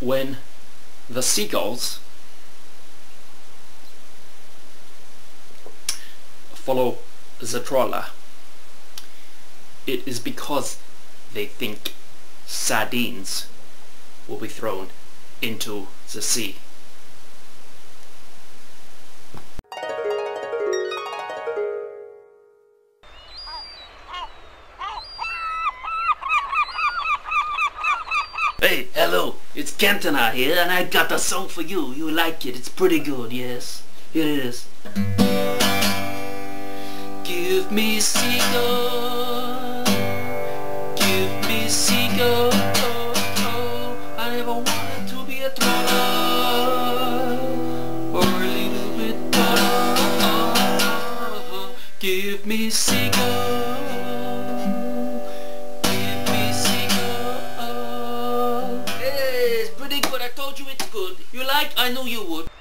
when the seagulls follow the trawler, it is because they think sardines will be thrown into the sea. Hey, hello, it's Cantona here, and I got a song for you. You like it, it's pretty good, yes. Here it is. Give me seagull, give me seagull, I never wanted to be a trawler, or a little bit taller. Give me seagull, give me seagull. Hey, it's pretty good, I told you it's good. You like? I knew you would.